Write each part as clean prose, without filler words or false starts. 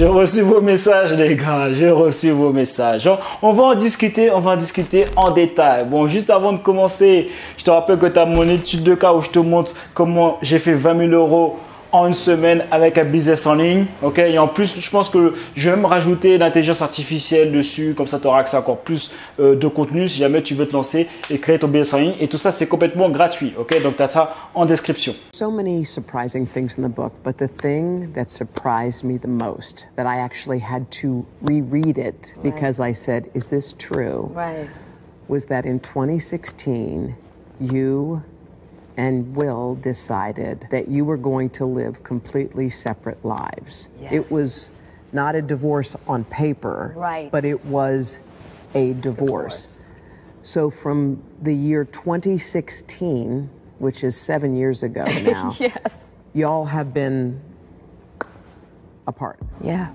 J'ai reçu vos messages, les gars. J'ai reçu vos messages. On va en discuter en détail. Bon, juste avant de commencer, je te rappelle que tu as mon étude de cas où je te montre comment j'ai fait 20 000 euros en une semaine avec un business en ligne. Ok, et en plus, je pense que je vais même rajouter l'intelligence artificielle dessus. Comme ça, tu auras accès à encore plus de contenu si jamais tu veux te lancer et créer ton business en ligne. Et tout ça, c'est complètement gratuit. Ok, donc tu as ça en description. So many surprising things in the book, but the thing that surprised me the most, that I actually had to reread it because I said, is this true? Right. Was that in 2016, you and Will decided that you were going to live completely separate lives. Yes. It was not a divorce on paper, Right. but it was a divorce. So from the year 2016, which is 7 years ago now, Yes. y'all have been apart. Yeah.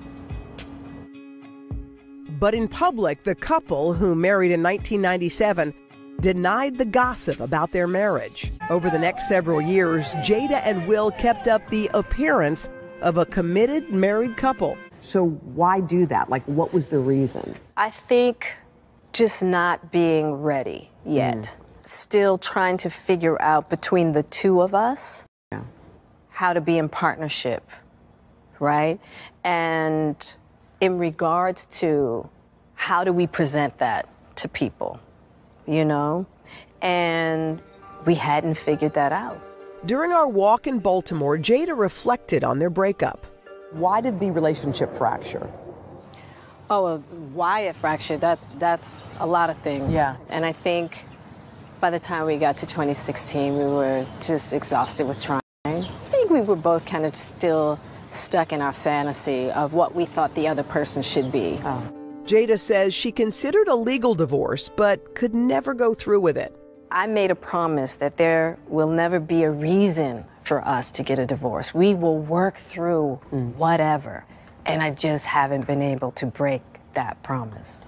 But in public, the couple, who married in 1997, denied the gossip about their marriage. Over the next several years, Jada and Will kept up the appearance of a committed married couple. So why do that? Like, what was the reason? I think just not being ready yet. Still trying to figure out between the two of us how to be in partnership, right? And in regards to how do we present that to people, you know? And we hadn't figured that out. During our walk in Baltimore, Jada reflected on their breakup. Why did the relationship fracture? Oh, well, why it fractured, that's a lot of things. Yeah. And I think by the time we got to 2016, we were just exhausted with trying. I think we were both kind of still stuck in our fantasy of what we thought the other person should be. Oh. Jada says she considered a legal divorce, but could never go through with it. I made a promise that there will never be a reason for us to get a divorce. We will work through whatever. And I just haven't been able to break that promise.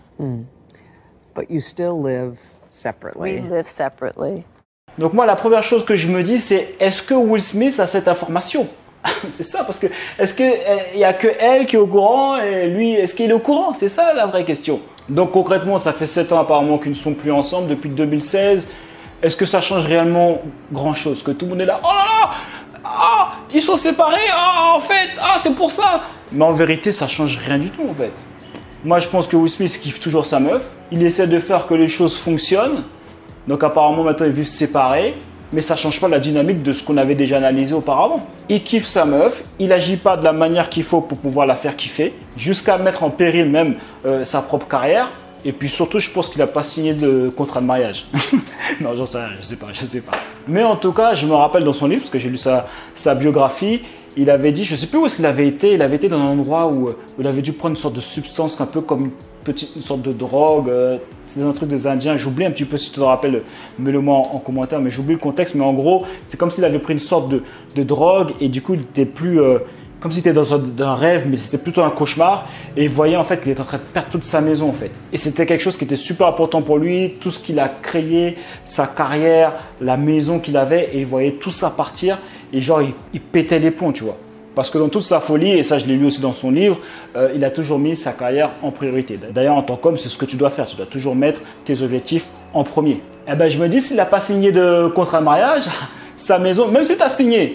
But you still live separately. We live separately. Donc moi, la première chose que je me dis, c'est est-ce que Will Smith a cette information? C'est ça, parce que est-ce qu'il n'y a que elle qui est au courant et lui, est-ce qu'il est au courant? C'est ça la vraie question. Donc concrètement, ça fait 7 ans apparemment qu'ils ne sont plus ensemble depuis 2016. Est-ce que ça change réellement grand-chose? Que tout le monde est là, oh là là, ah, ils sont séparés, ah, en fait, ah, c'est pour ça. Mais en vérité, ça change rien du tout en fait. Moi, je pense que Will Smith kiffe toujours sa meuf. Il essaie de faire que les choses fonctionnent. Donc apparemment, maintenant, ils vivent séparés. Mais ça ne change pas la dynamique de ce qu'on avait déjà analysé auparavant. Il kiffe sa meuf, il n'agit pas de la manière qu'il faut pour pouvoir la faire kiffer, jusqu'à mettre en péril même sa propre carrière. Et puis surtout, je pense qu'il n'a pas signé de contrat de mariage. Non, j'en sais rien, je sais pas. Mais en tout cas, je me rappelle dans son livre, parce que j'ai lu sa biographie, il avait dit, je ne sais plus où est-ce qu'il avait été, il avait été dans un endroit où il avait dû prendre une sorte de substance, un peu comme une sorte de drogue, c'est un truc des Indiens, j'oublie un petit peu si tu te rappelles, mets-le-moi en commentaire, mais j'oublie le contexte, mais en gros, c'est comme s'il avait pris une sorte de drogue et du coup, il était plus, comme s'il était dans un rêve, mais c'était plutôt un cauchemar et il voyait en fait qu'il était en train de perdre toute sa maison en fait. Et c'était quelque chose qui était super important pour lui, tout ce qu'il a créé, sa carrière, la maison qu'il avait et il voyait tout ça partir et genre, il pétait les plombs, tu vois. Parce que dans toute sa folie, et ça je l'ai lu aussi dans son livre, il a toujours mis sa carrière en priorité. D'ailleurs, en tant qu'homme, c'est ce que tu dois faire. Tu dois toujours mettre tes objectifs en premier. Et ben, je me dis, s'il n'a pas signé de contrat de mariage, sa maison, même s'il a signé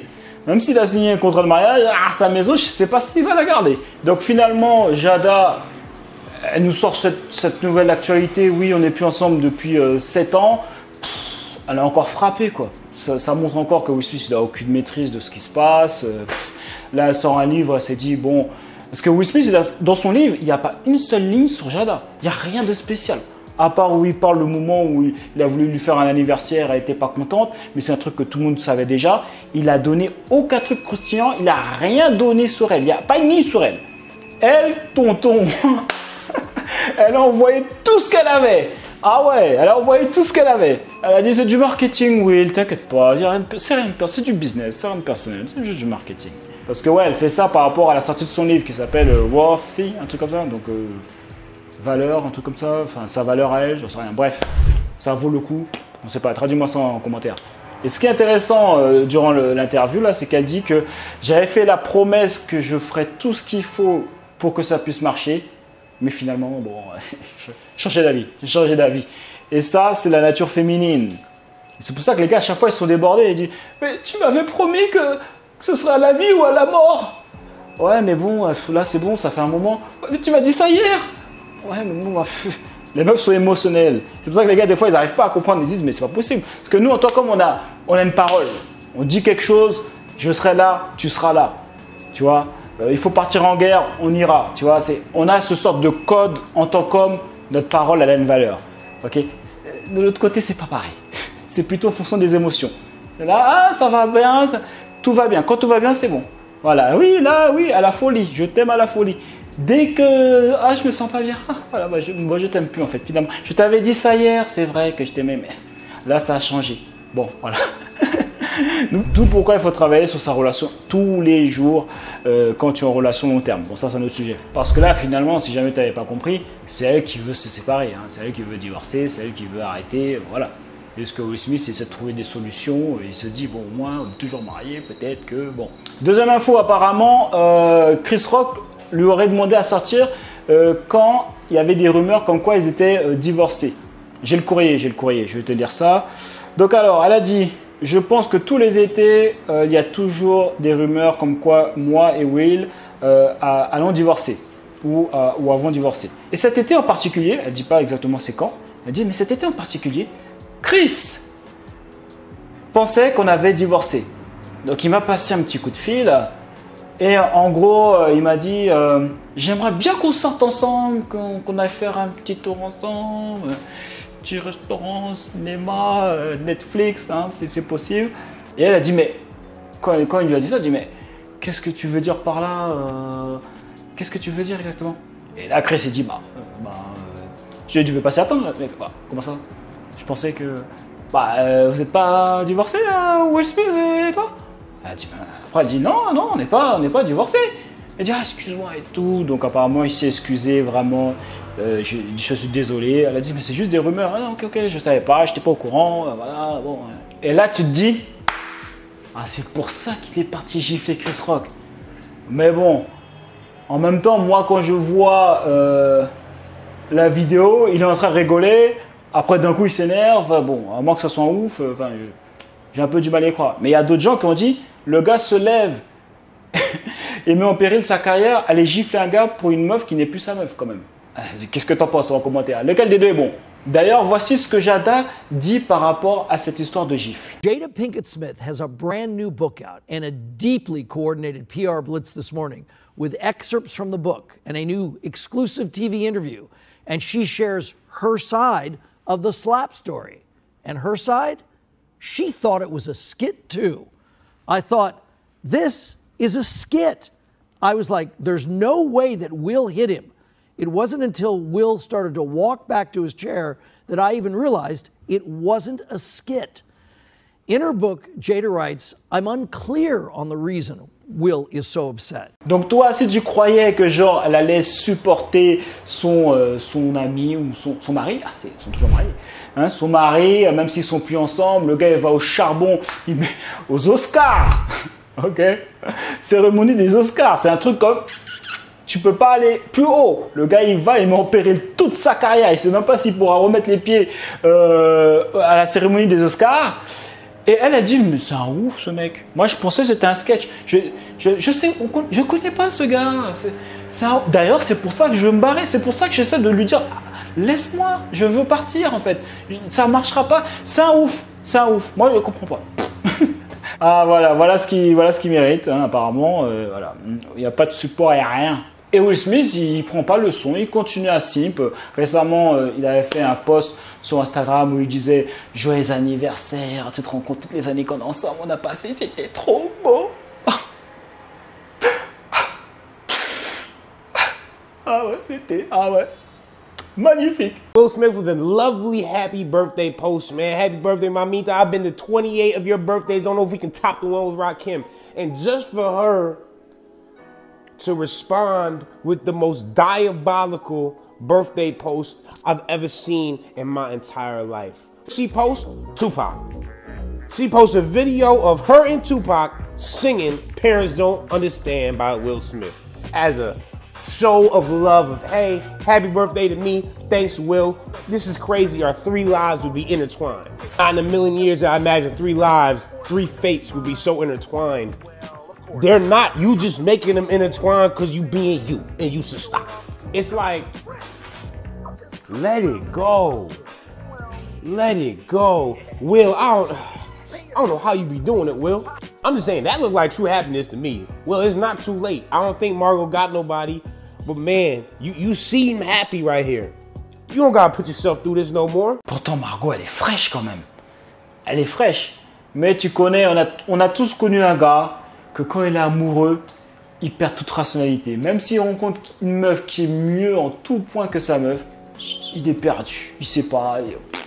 un contrat de mariage, sa maison, je ne sais pas s'il va la garder. Donc finalement, Jada, elle nous sort cette nouvelle actualité. Oui, on n'est plus ensemble depuis 7 ans. Elle a encore frappé, quoi. Ça montre encore que Will Smith n'a aucune maîtrise de ce qui se passe. Là, elle sort un livre, elle s'est dit, bon... Parce que Will Smith, dans son livre, il n'y a pas une seule ligne sur Jada. Il n'y a rien de spécial. À part où il parle le moment où il a voulu lui faire un anniversaire, elle n'était pas contente. Mais c'est un truc que tout le monde savait déjà. Il a donné aucun truc croustillant. Il n'a rien donné sur elle. Il n'y a pas une ligne sur elle. Elle, tonton, elle a envoyé tout ce qu'elle avait. Ah ouais, elle a envoyé tout ce qu'elle avait. Elle a dit c'est du marketing, Will, t'inquiète pas. C'est du business, c'est rien de personnel, c'est juste du marketing. Parce que ouais, elle fait ça par rapport à la sortie de son livre qui s'appelle Worthy, un truc comme ça. Donc valeur, un truc comme ça. Enfin, sa valeur à elle, j'en sais rien. Bref, ça vaut le coup. On sait pas, traduis-moi ça en commentaire. Et ce qui est intéressant durant l'interview là, c'est qu'elle dit que j'avais fait la promesse que je ferais tout ce qu'il faut pour que ça puisse marcher. Mais finalement, bon, j'ai changé d'avis. Et ça, c'est la nature féminine. C'est pour ça que les gars, à chaque fois, ils sont débordés. Ils disent, mais tu m'avais promis que ce serait à la vie ou à la mort. Ouais, mais bon, là, c'est bon, ça fait un moment. Mais tu m'as dit ça hier. Ouais, mais bon, les meufs sont émotionnels. C'est pour ça que les gars, des fois, ils n'arrivent pas à comprendre. Ils disent, mais c'est pas possible. Parce que nous, en tant qu'hommes, on a une parole. On dit quelque chose, je serai là, tu seras là. Tu vois, il faut partir en guerre, on ira. Tu vois, on a ce sorte de code en tant qu'homme, notre parole, elle a une valeur. Ok. De l'autre côté, c'est pas pareil. C'est plutôt en fonction des émotions. Là, ça va bien, tout va bien. Quand tout va bien, c'est bon. Voilà, oui, là, oui, à la folie. Je t'aime à la folie. Dès que je me sens pas bien, voilà, moi je t'aime plus en fait. Finalement, je t'avais dit ça hier, c'est vrai que je t'aimais, mais là ça a changé. Bon, voilà. D'où pourquoi il faut travailler sur sa relation tous les jours quand tu es en relation long terme. Bon, ça c'est un autre sujet. Parce que là, finalement, si jamais tu n'avais pas compris, c'est elle qui veut se séparer, hein. C'est elle qui veut divorcer, c'est elle qui veut arrêter, voilà. Et ce que Will Smith essaie de trouver des solutions, il se dit, bon, au moins, on est toujours marié, peut-être que, bon. Deuxième info, apparemment, Chris Rock lui aurait demandé à sortir quand il y avait des rumeurs comme quoi ils étaient divorcés. J'ai le courrier, je vais te dire ça. Donc alors, elle a dit, je pense que tous les étés, il y a toujours des rumeurs comme quoi moi et Will allons divorcer ou avons divorcé. Et cet été en particulier, elle ne dit pas exactement c'est quand, elle dit, mais cet été en particulier, Chris pensait qu'on avait divorcé. Donc il m'a passé un petit coup de fil et en gros il m'a dit j'aimerais bien qu'on sorte ensemble, qu'on aille faire un petit tour ensemble, petit restaurant, cinéma, Netflix, hein, c'est possible. Et elle a dit mais quand il lui a dit ça, elle a dit mais qu'est-ce que tu veux dire par là, qu'est-ce que tu veux dire exactement? Et là Chris s'est dit je vais passer attendre. Comment ça? Je pensais que vous n'êtes pas divorcés, Will Smith et toi? Après elle dit non, on n'est pas divorcés. Elle dit excuse-moi et tout. Donc apparemment il s'est excusé vraiment. Je suis désolé. Elle a dit mais c'est juste des rumeurs. Ah, non, ok, je savais pas, j'étais pas au courant. Voilà, bon. Et là tu te dis c'est pour ça qu'il est parti gifler Chris Rock. Mais bon, en même temps moi quand je vois la vidéo, il est en train de rigoler. Après, d'un coup, il s'énerve. Bon, à moins que ça soit ouf, j'ai un peu du mal à y croire. Mais il y a d'autres gens qui ont dit, le gars se lève et met en péril sa carrière, aller gifler un gars pour une meuf qui n'est plus sa meuf quand même. Qu'est-ce que tu en penses en commentaire? Lequel des deux est bon? D'ailleurs, voici ce que Jada dit par rapport à cette histoire de gifle. Jada Pinkett Smith has a brand new book out and a deeply coordinated PR blitz this morning with excerpts from the book and a new exclusive TV interview. And she shares her side of the slap story. And her side, she thought it was a skit too. I thought, this is a skit. I was like, there's no way that Will hit him. It wasn't until Will started to walk back to his chair that I even realized it wasn't a skit. In her book, Jada writes, I'm unclear on the reason Will is so upset. Donc toi, si tu croyais que genre elle allait supporter son ami ou son mari, ils sont toujours mariés, hein, son mari, même s'ils sont plus ensemble, le gars il va au charbon, il met aux Oscars, ok, cérémonie des Oscars, c'est un truc comme, tu peux pas aller plus haut. Le gars il va, il met en péril toute sa carrière, il sait même pas s'il pourra remettre les pieds à la cérémonie des Oscars. Et elle a dit, mais c'est un ouf ce mec. Moi je pensais que c'était un sketch. Je sais, je connais pas ce gars. D'ailleurs c'est pour ça que je veux me barrer. C'est pour ça que j'essaie de lui dire, laisse-moi, je veux partir en fait. Ça marchera pas. C'est un ouf. Moi je comprends pas. Voilà ce qu'il mérite hein, apparemment. Voilà. Il n'y a pas de support, il n'y a rien. Et Will Smith, il prend pas le son, il continue à simp. Récemment, il avait fait un post sur Instagram où il disait « Joyeux anniversaire, tu te rends compte toutes les années qu'on est ensemble, on a passé, c'était trop beau !» Ah ouais, magnifique. Will Smith with a lovely happy birthday post, man. Happy birthday, Mamita. I've been to 28 of your birthdays. Don't know if we can top the one with Rakim. And just for her to respond with the most diabolical birthday post I've ever seen in my entire life. She posts Tupac. She posts a video of her and Tupac singing Parents Don't Understand by Will Smith. As a show of love of, hey, happy birthday to me, thanks Will. This is crazy, our 3 lives would be intertwined. Not in a million years I imagine 3 lives, 3 fates would be so intertwined. They're not, you just making them intertwined because you being you, and you should stop. It's like, let it go. Let it go. Will, I don't know how you be doing it, Will. I'm just saying, that looked like true happiness to me. Well, it's not too late. I don't think Margot got nobody. But man, you seem happy right here. You don't gotta put yourself through this no more. Pourtant, Margot, elle est fraîche quand même. Elle est fraîche. Mais tu connais, on a tous connu un gars que quand il est amoureux, il perd toute rationalité. Même s'il rencontre une meuf qui est mieux en tout point que sa meuf, il est perdu. Il sait pas.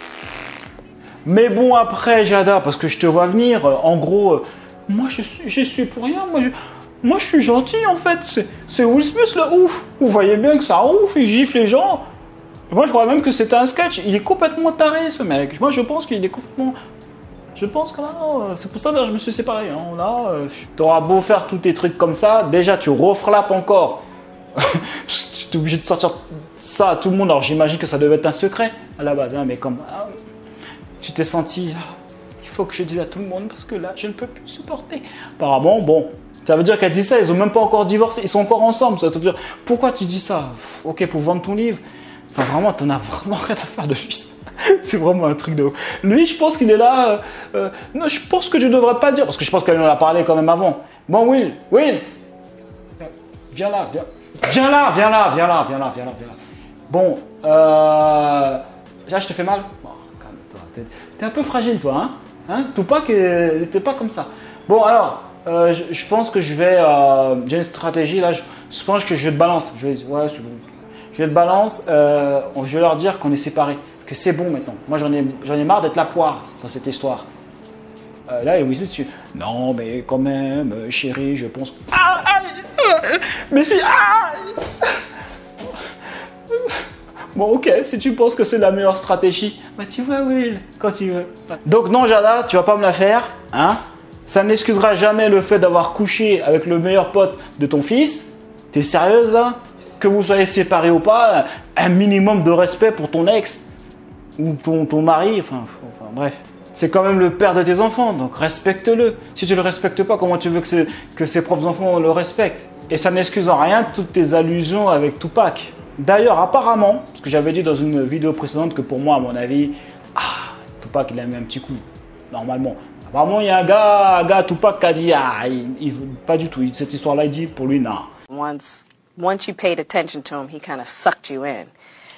Mais bon, après, Jada, parce que je te vois venir, en gros, moi je suis pour rien. Moi je suis gentil en fait. C'est Will Smith le ouf. Vous voyez bien que ça ouf, il gifle les gens. Moi je crois même que c'était un sketch. Il est complètement taré ce mec. Moi je pense qu'il est complètement. Je pense que là, c'est pour ça que je me suis séparé. Hein. Là, t'auras beau faire tous tes trucs comme ça, déjà tu reflappes encore. Tu es obligé de sortir ça à tout le monde. Alors j'imagine que ça devait être un secret à la base, hein, mais comme tu t'es senti, il faut que je dise à tout le monde parce que là, je ne peux plus supporter. Apparemment, bon, ça veut dire qu'elle dit ça, ils n'ont même pas encore divorcé, ils sont encore ensemble. Ça veut dire, pourquoi tu dis ça? Ok, pour vendre ton livre. Enfin, vraiment, t'en as vraiment rien à faire de lui. C'est vraiment un truc de ouf. Lui, je pense qu'il est là. Non, je pense que je ne devrais pas dire, parce que je pense qu'elle en a parlé quand même avant. Bon, Will, viens là, viens là. Bon, là, je te fais mal. Bon, calme-toi. T'es un peu fragile, toi, hein? Tupac, t'es pas comme ça. Bon, alors, je pense que je vais. J'ai une stratégie là. Je pense que je te balance. Ouais, c'est bon. Je te balance. Je vais leur dire qu'on est séparés. Que c'est bon maintenant. Moi, j'en ai marre d'être la poire dans cette histoire. Là, Will Smith, non, mais quand même, chérie, je pense. Mais si. Bon, ok, si tu penses que c'est la meilleure stratégie, bah tu vois, Will, quand tu veux. Donc non, Jada, tu vas pas me la faire, hein? Ça n'excusera jamais le fait d'avoir couché avec le meilleur pote de ton fils. T'es sérieuse là? Que vous soyez séparés ou pas, un minimum de respect pour ton ex ou ton mari, enfin bref. C'est quand même le père de tes enfants, donc respecte-le. Si tu le respectes pas, comment tu veux que ses propres enfants le respectent? Et ça n'excuse en rien toutes tes allusions avec Tupac. D'ailleurs, apparemment, parce que j'avais dit dans une vidéo précédente que pour moi, à mon avis, Tupac, il a mis un petit coup, normalement. Apparemment, il y a un gars Tupac qui a dit, pas du tout. Cette histoire-là, il dit, pour lui, non. Once you paid attention to him, he kind of sucked you in.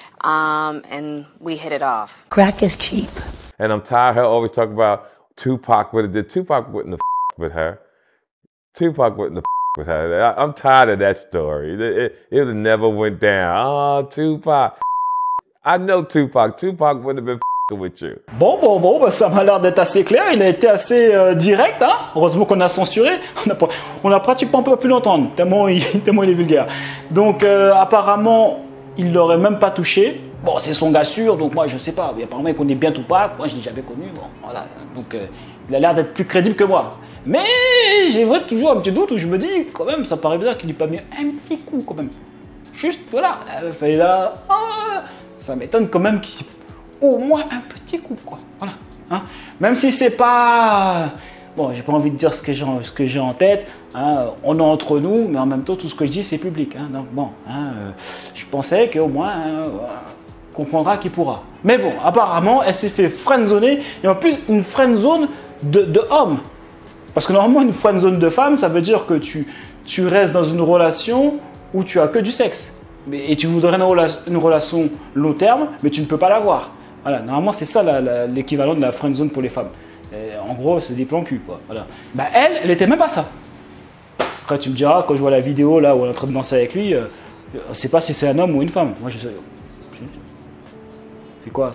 And we hit it off. Crack is cheap. And I'm tired of her always talking about Tupac would have did. Tupac wouldn't have with her. Tupac wouldn't have with her. I'm tired of that story. It would have never went down. Oh, Tupac. I know Tupac. Tupac wouldn't have been with you. Bon, bah, ça m'a l'air d'être assez clair. Il a été assez direct, hein. Heureusement qu'on a censuré. On a pratiquement pas pu l'entendre, tellement il est vulgaire. Donc, apparemment, il l'aurait même pas touché. Bon, c'est son gars sûr, donc moi je sais pas. Apparemment, il connaît bien Tupac. Moi, je l'ai jamais connu. Bon, voilà. Donc, il a l'air d'être plus crédible que moi. Mais j'ai toujours un petit doute où je me dis, quand même, ça paraît bizarre qu'il n'ait pas mis un petit coup, quand même. Juste, voilà. Fallait là. Ça m'étonne quand même qu'il. Au moins un petit coup, quoi. Voilà. Hein? Même si c'est pas. Bon, j'ai pas envie de dire ce que j'ai en tête. Hein? On est entre nous, mais en même temps, tout ce que je dis, c'est public. Hein? Donc, bon, je pensais qu'au moins, comprendra qui pourra. Mais bon, apparemment, elle s'est fait friendzoner. Et en plus, une friendzone de homme. Parce que normalement, une friendzone de femme, ça veut dire que tu restes dans une relation où tu as que du sexe. Et tu voudrais une relation long terme, mais tu ne peux pas l'avoir. Voilà, normalement, c'est ça l'équivalent de la friendzone pour les femmes. Et en gros, c'est des plans cul, quoi. Voilà. Bah, elle était même pas ça. Après, tu me diras, quand je vois la vidéo là où elle est en train de danser avec lui, je sais pas si c'est un homme ou une femme. Moi, je sais. C'est quoi?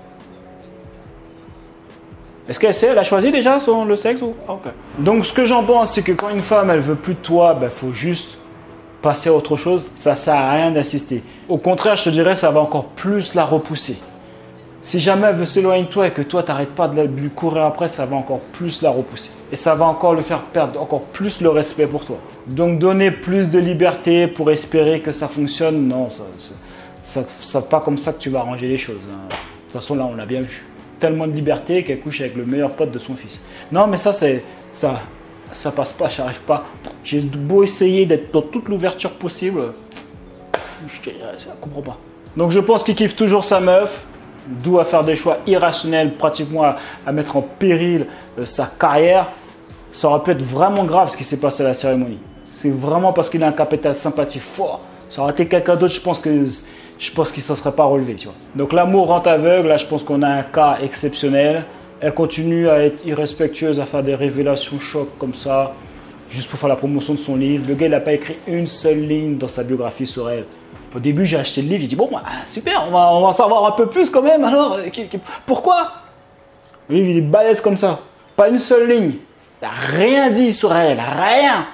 Est-ce qu'elle sait, elle a choisi déjà le sexe ou... Okay. Donc, ce que j'en pense, c'est que quand une femme, elle veut plus de toi, bah, faut juste passer à autre chose. Ça sert à rien d'insister. Au contraire, je te dirais, ça va encore plus la repousser. Si jamais elle veut s'éloigner de toi et que toi, tu n'arrêtes pas de lui courir après, ça va encore plus la repousser. Et ça va encore le faire perdre encore plus le respect pour toi. Donc, donner plus de liberté pour espérer que ça fonctionne, non, c'est pas comme ça que tu vas arranger les choses. Hein. De toute façon, là, on l'a bien vu. Tellement de liberté qu'elle couche avec le meilleur pote de son fils. Non, mais ça passe pas, j'arrive pas. J'ai beau essayer d'être dans toute l'ouverture possible, je comprends pas. Donc, je pense qu'il kiffe toujours sa meuf. D'où à faire des choix irrationnels, pratiquement à mettre en péril sa carrière. Ça aurait pu être vraiment grave ce qui s'est passé à la cérémonie. C'est vraiment parce qu'il a un capital sympathie fort. Ça aurait été quelqu'un d'autre, je pense qu'il ne s'en serait pas relevé. Tu vois. Donc l'amour rend aveugle, là je pense qu'on a un cas exceptionnel. Elle continue à être irrespectueuse, à faire des révélations chocs comme ça, juste pour faire la promotion de son livre. Le gars il n'a pas écrit une seule ligne dans sa biographie sur elle. Au début, j'ai acheté le livre, j'ai dit bon, super, on va en savoir un peu plus quand même. Alors, pourquoi? Le livre, il est balèze comme ça. Pas une seule ligne. Il n'a rien dit sur elle, rien.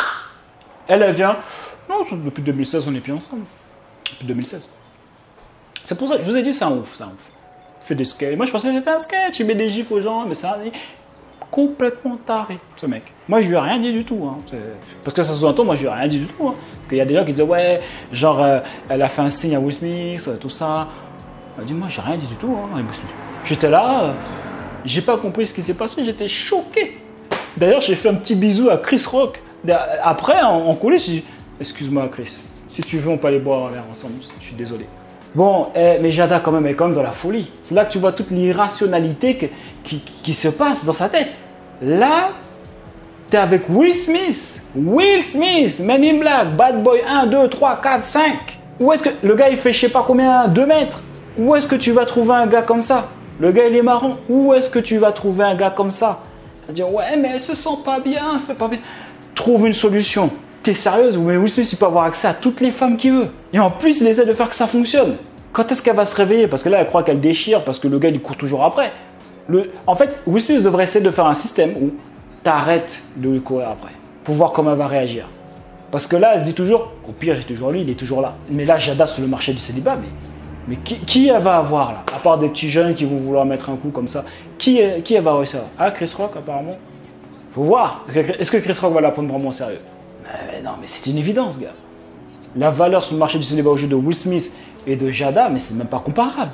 Elle vient. Non, depuis 2016, on est plus ensemble. Depuis 2016. C'est pour ça que je vous ai dit, c'est un ouf, Il fait des sketchs. Moi, je pensais que c'était un sketch. Il met des gifs aux gens, mais c'est un complètement taré, ce mec. Moi, je lui ai rien dit du tout. Hein. Parce que ça se sous-entend, moi, je lui ai rien dit du tout. Hein. Parce qu'il y a des gens qui disaient, ouais, genre, elle a fait un signe à Will Smith, tout ça. Elle dit, moi, j'ai rien dit du tout. Hein, j'étais là, j'ai pas compris ce qui s'est passé, j'étais choqué. D'ailleurs, j'ai fait un petit bisou à Chris Rock. Après, en coulisses, j'ai dit, excuse-moi, Chris, si tu veux, on peut aller boire un verre ensemble. Je suis désolé. Bon, mais Jada, quand même, est quand même dans la folie. C'est là que tu vois toute l'irrationalité qui se passe dans sa tête. Là, tu es avec Will Smith. Will Smith, Men in Black, Bad Boy 1, 2, 3, 4, 5. Où est-ce que le gars, il fait je sais pas combien, 2 mètres. Où est-ce que tu vas trouver un gars comme ça? Le gars, il est marrant. Où est-ce que tu vas trouver un gars comme ça? Tu vas dire, ouais, mais elle se sent pas bien, c'est pas bien. Trouve une solution. T'es sérieuse? Mais Will Smith, il peut avoir accès à toutes les femmes qu'il veut. Et en plus, il essaie de faire que ça fonctionne. Quand est-ce qu'elle va se réveiller? Parce que là, elle croit qu'elle déchire parce que le gars, il court toujours après. En fait, Will Smith devrait essayer de faire un système où tu arrêtes de lui courir après pour voir comment elle va réagir. Parce que là, elle se dit toujours, au pire, j'ai toujours lui, il est toujours là. Mais là, Jada sur le marché du célibat, mais qui elle va avoir là? À part des petits jeunes qui vont vouloir mettre un coup comme ça. Qui elle va réussir? Ah, Chris Rock, apparemment. Faut voir. Est-ce que Chris Rock va la prendre vraiment au sérieux? Non, mais c'est une évidence, gars. La valeur sur le marché du célibat au jeu de Will Smith et de Jada, mais c'est même pas comparable.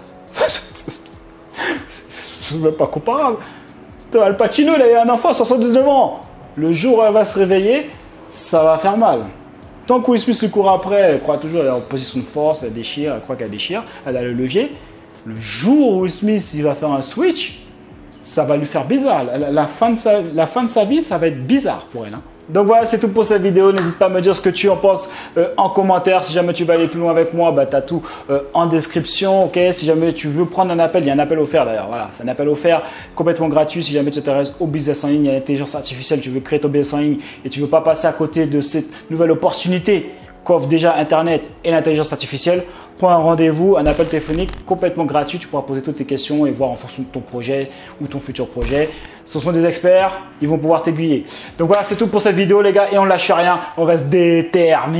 C'est même pas comparable. Al Pacino, il a eu un enfant à 79 ans. Le jour où elle va se réveiller, ça va faire mal. Tant que Will Smith le court après, elle croit toujours elle est en position de force, elle déchire, elle croit qu'elle déchire, elle a le levier. Le jour où Will Smith il va faire un switch, ça va lui faire bizarre. La fin de sa vie, ça va être bizarre pour elle. Hein. Donc voilà, c'est tout pour cette vidéo. N'hésite pas à me dire ce que tu en penses en commentaire. Si jamais tu veux aller plus loin avec moi, tu as tout en description. Okay, si jamais tu veux prendre un appel, il y a un appel offert d'ailleurs. Voilà, un appel offert complètement gratuit. Si jamais tu t'intéresses au business en ligne, il y a l'intelligence artificielle, tu veux créer ton business en ligne et tu ne veux pas passer à côté de cette nouvelle opportunité qu'offre déjà Internet et l'intelligence artificielle, prends un rendez-vous, un appel téléphonique complètement gratuit. Tu pourras poser toutes tes questions et voir en fonction de ton projet ou ton futur projet. Ce sont des experts, ils vont pouvoir t'aiguiller. Donc voilà, c'est tout pour cette vidéo les gars et on lâche rien, on reste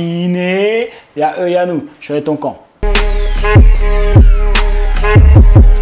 déterminés. Il y a eux et à nous, je suis avec ton camp.